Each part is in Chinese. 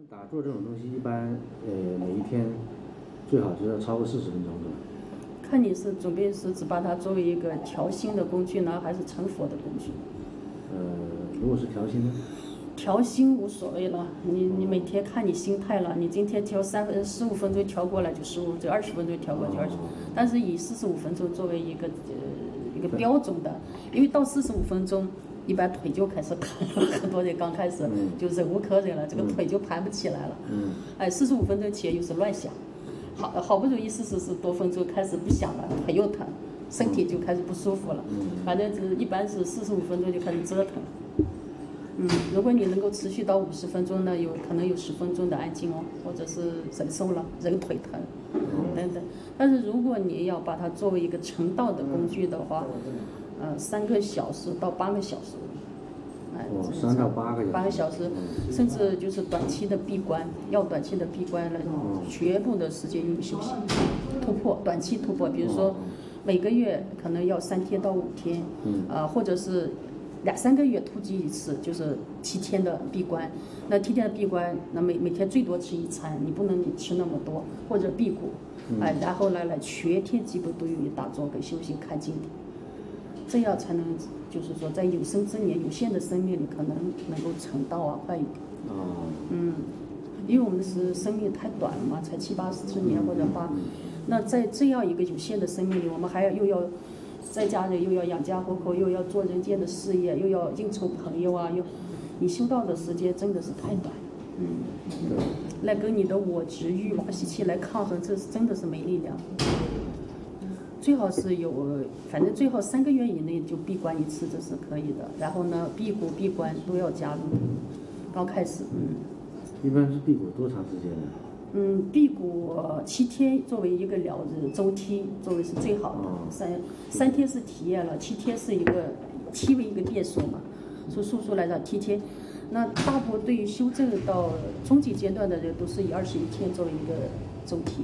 打坐这种东西，一般每一天最好是要超过40分钟的。 看你是准备是只把它作为一个调心的工具呢，还是成佛的工具？ 如果是调心呢？ 调心无所谓了，你每天看你心态了。你今天调15分钟调过来就15分钟，20分钟调过去20，但是以45分钟作为一个标准的，因为到45分钟，一般腿就开始疼了。很多人刚开始就忍无可忍了，这个腿就盘不起来了。45分钟前又是乱想，好不容易40多分钟开始不想了，腿又疼，身体就开始不舒服了。反正一般是45分钟就开始折腾。如果你能够持续到50分钟呢，可能有10分钟的安静哦，或者是忍受了，忍腿疼等等。但是如果你要把它作为一个成道的工具的话，3个小时到8个小时 ，3到8个小时，甚至就是短期的闭关，要短期的闭关了，全部的时间用于休息，突破短期突破，比如说每个月可能要3天到5天，或者是2、3个月突击一次，就是7天的闭关。那7天的闭关，那每天最多吃1餐，你不能吃那么多，或者辟谷，然后来全天基本都用于打坐跟修行看经典，这样才能就是说在有生之年有限的生命里可能够成道啊，快一点。因为我们是生命太短了嘛，才70、80年或者那在这样一个有限的生命里，我们又要在家人又要养家糊口，又要做人间的事业，又要应酬朋友啊，你修道的时间真的是太短。来跟你的我执欲望习气来抗衡，这真的是没力量。最好是反正最好3个月以内就闭关1次，这是可以的。然后呢，辟谷闭关都要加入。刚开始， 一般是辟谷多长时间呢？ 辟谷7天作为一个了日，周期作为是最好的。3天是体验了，7天是7为一个变数嘛，从数数来讲7天。那大部分对于修正到中级阶段的人，都是以21天作为一个周期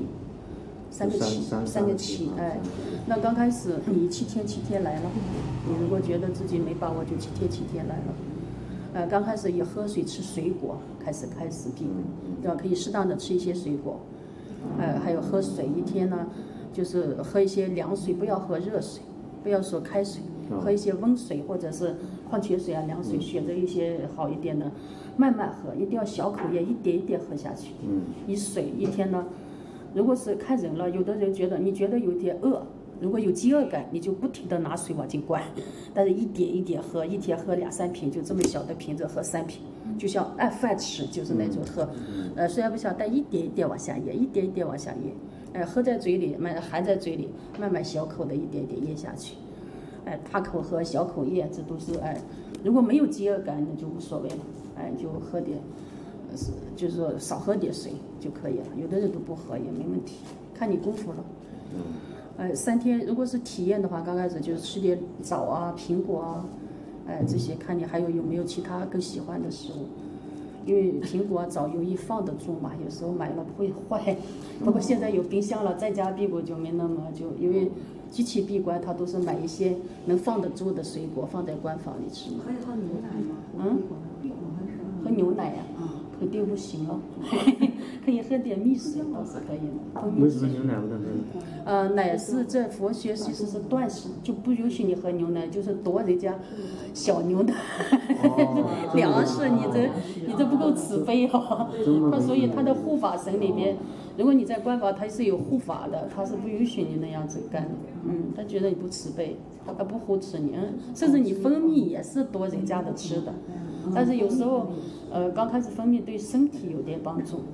，3个7，那刚开始你7天来了，你如果觉得自己没把握，就7天来了。刚开始以喝水吃水果开始辟谷，对吧？可以适当的吃一些水果，还有喝水，一天呢就是喝一些凉水，不要喝热水，不要说开水，喝一些温水或者是矿泉水啊、凉水，选择一些好一点的，慢慢喝，一定要小口咽，一点一点喝下去。以水一天呢，如果是看人了，有的人你觉得有点饿。如果有饥饿感，你就不停地拿水往进灌，但是一点一点喝，一天喝2、3瓶，就这么小的瓶子喝3瓶，就像按饭吃，就是那种喝，虽然不小，但一点一点往下咽，一点一点往下咽，喝在嘴里，含在嘴里，慢慢小口的一点点咽下去，大口喝，小口咽，这都是如果没有饥饿感，那就无所谓了，就喝点，就是说少喝点水就可以了，有的人都不喝也没问题，看你功夫了。3天，如果是体验的话，刚开始就是吃点枣啊、苹果啊，这些看你还有没有其他更喜欢的食物，因为苹果啊、枣容易放得住嘛，有时候买了不会坏。不过现在有冰箱了，在家辟谷就没那么因为机器闭关，它都是买一些能放得住的水果放在关房里吃嘛。 可以喝牛奶吗？ 喝牛奶呀？肯定不行了，可以喝点蜜水倒是可以的。 为什么牛奶不能喝？ 奶是在佛学其实是断食，就不允许你喝牛奶，就是夺人家小牛的粮食，你这不够慈悲哦。所以他的护法神里边，如果你在关法，他是有护法的，他是不允许你那样子干的。他觉得你不慈悲，他不护持你，甚至你分泌也是夺人家的吃的。但是有时候，刚开始分泌对身体有点帮助，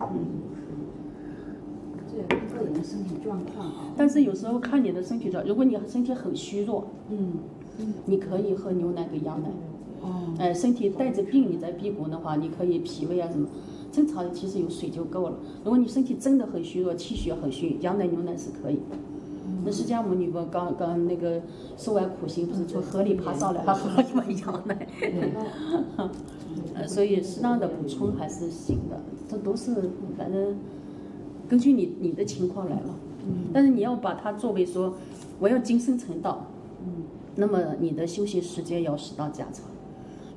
这也看个人的身体状况啊。 但是有时候看你的身体状况，如果你身体很虚弱，你可以喝牛奶跟羊奶。身体带着病你在辟谷的话，你可以脾胃啊什么，正常的其实有水就够了。如果你身体真的很虚弱，气血很虚，羊奶牛奶是可以。那释迦牟尼不刚那个受完苦行，不是从河里爬上来，还喝一碗羊奶，所以适当的补充还是行的，这都是反正根据你的情况来了。但是你要把它作为说我要今生成道，那么你的修行时间要适当加长。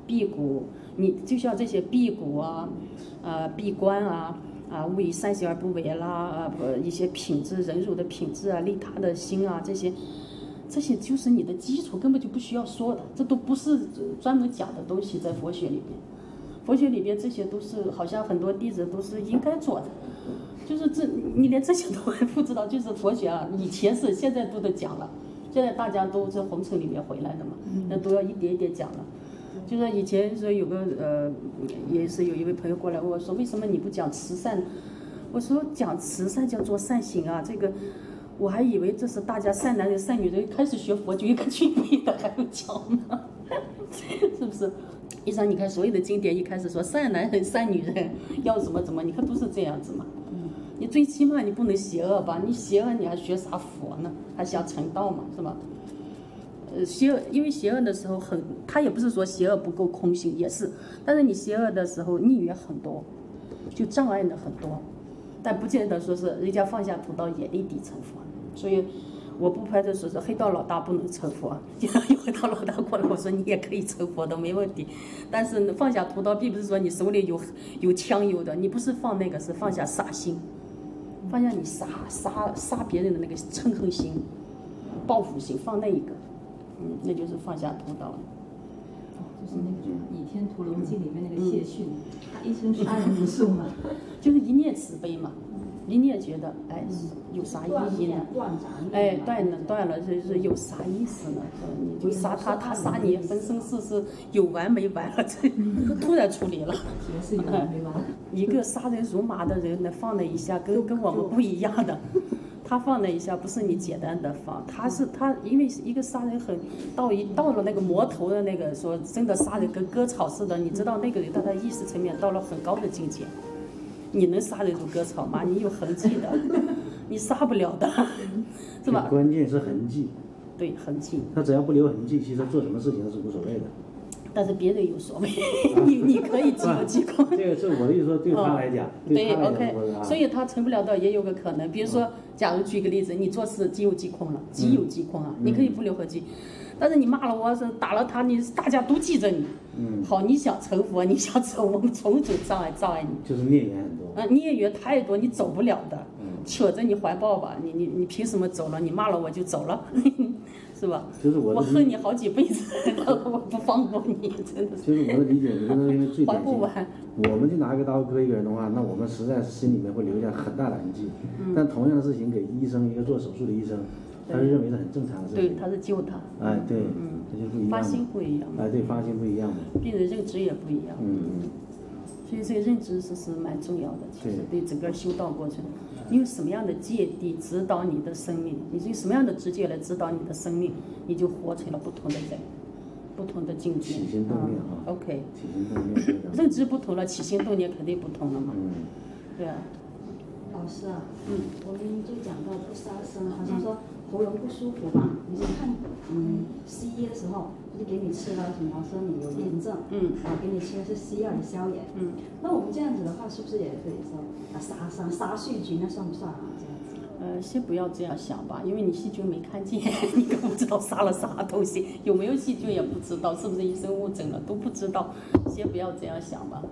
辟谷，你就像这些辟谷啊，闭关啊。勿以善行而不为啦，一些品质，忍辱的品质啊，利他的心啊，这些就是你的基础，根本就不需要说的，这都不是专门讲的东西，在佛学里边，佛学里边这些都是好像很多弟子都是应该做的，就是你连这些都还不知道，就是佛学啊，以前是，现在都得讲了，现在大家都在红尘里面回来的嘛，那都要一点一点讲了。就是以前说有个也是有一位朋友过来问我说，为什么你不讲慈善？我说讲慈善叫做善行啊，这个我还以为这是大家善男人善女人开始学佛就应该具备的，还不讲呢，是不是？一上你看所有的经典一开始说善男人善女人要怎么，你看都是这样子嘛。你最起码你不能邪恶吧？你邪恶你还学啥佛呢？还想成道嘛，是吧？邪恶，因为邪恶的时候他也不是说邪恶不够空性，也是，但是你邪恶的时候逆缘很多，就障碍的很多，但不见得说是人家放下屠刀也立地成佛，所以我不排除说是黑道老大不能成佛，经常有黑道老大过来，我说你也可以成佛的，没问题，但是放下屠刀并不是说你手里有枪有的，你不是放那个，是放下杀心，放下你杀别人的那个嗔恨心、报复心，放那一个。那就是放下屠刀。 就是那个《倚天屠龙记》里面那个谢逊，他一生杀人无数嘛， 就是一念慈悲嘛，一念觉得哎有啥意义呢？哎断了，就是有啥意思呢？你就杀他，他杀你，分生死是有完没完了？这突然处理了， 是有完没完？ 一个杀人如麻的人呢，放了一下，跟我们不一样的。他放了一下，不是你简单的放，他因为一个杀人到了那个魔头的那个说真的杀人跟割草似的，你知道那个人他的意识层面到了很高的境界，你能杀人如割草吗？你有痕迹的，你杀不了的，是吧？ 关键是痕迹。 对，痕迹。 他只要不留痕迹，其实做什么事情都是无所谓的。 但是别人有所谓，你可以自由击空。 这个是我的意思说，对他来讲， 对 OK， 所以他成不了道也有个可能。比如说，假如举个例子，你做事即有即空了，即有即空啊，你可以不留痕迹。但是你骂了我，是打了他，大家都记着你。好，你想成佛，你想走，我们重重障碍你。 就是孽缘很多。 孽缘太多，你走不了的。扯着你怀抱吧，你凭什么走了？你骂了我就走了。是吧？ 就是我恨你好几辈子，然后我不放过你，真的是。 就是我的理解，你说因为最典型， 还不完。 我们就拿一个刀割一个人的话，那我们实在心里面会留下很大的痕迹。但同样的事情给医生，一个做手术的医生，他是认为是很正常的事情。 对，他是救他。 哎，对，他就不一样。 发心不一样。 哎，对，发心不一样的。 病人认知也不一样。所以这个认知是蛮重要的，其实对整个修道过程。你有什么样的戒地指导你的生命？你用什么样的直觉来指导你的生命？你就活成了不同的人，不同的境界。 起心动念啊。 OK。 起心动念。 认知不同了，起心动念肯定不同了嘛。对啊。 老师啊，我们就讲到不杀生，好像说喉咙不舒服吧？你就看西医的时候，就给你吃了什么，说你有炎症，给你吃的是西药的消炎。那我们这样子的话，是不是也可以说杀生、杀细菌，那算不算啊？这样子？ 先不要这样想吧，因为你细菌没看见，你更不知道杀了啥东西，有没有细菌也不知道，是不是异生误诊了都不知道，先不要这样想吧。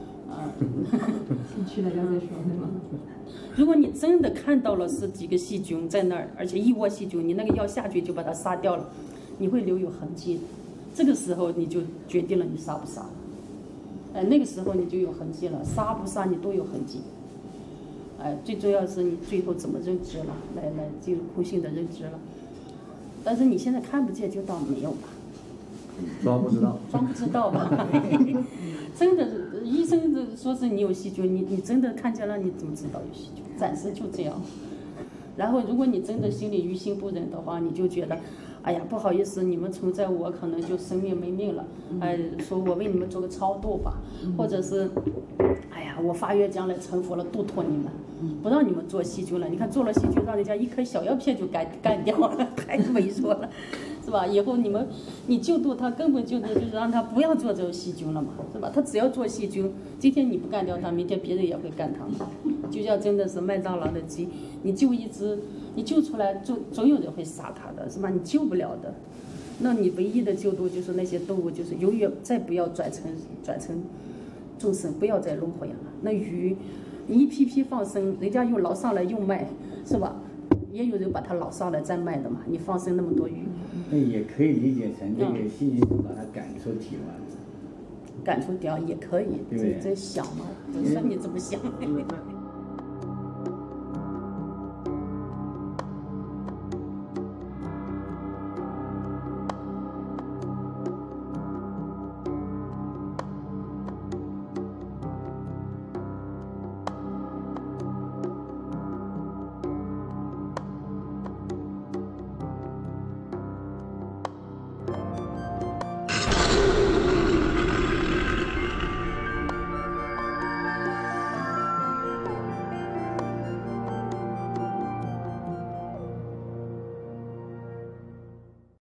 先去了要再说，对吗？ 如果你真的看到了是几个细菌在那儿，而且一窝细菌，你那个药下去就把它杀掉了，你会留有痕迹的。这个时候你就决定了你杀不杀。那个时候你就有痕迹了，杀不杀你都有痕迹。最重要是你最后怎么认知了，来进入空性的认知了。但是你现在看不见就当没有吧。 装不知道。 装不知道吧？真的是医生说是你有细菌，你真的看见了，你怎么知道有细菌？暂时就这样。然后如果你真的心里于心不忍的话，你就觉得，哎呀不好意思，你们存在我可能就生命没命了，说我为你们做个超度吧，或者是，哎呀我发愿将来成佛了度脱你们，不让你们做细菌了。你看做了细菌，让人家一颗小药片就干掉了，太猥琐了。是吧？以后你救度他，根本就是让他不要做这种细菌了嘛，是吧？他只要做细菌，今天你不干掉他，明天别人也会干他嘛。就像真的是麦当劳的鸡，你救一只，你救出来，总有人会杀他的，是吧？你救不了的。 那你唯一的救度就是那些动物，就是永远再不要转成众生，不要再轮回了。那鱼，你一批批放生，人家又捞上来又卖，是吧？也有人把它捞上来再卖的嘛。你放生那么多鱼， 那也可以理解成这个信息把它赶出体外。 赶出掉也可以， 对， 在想嘛，就算你怎么想。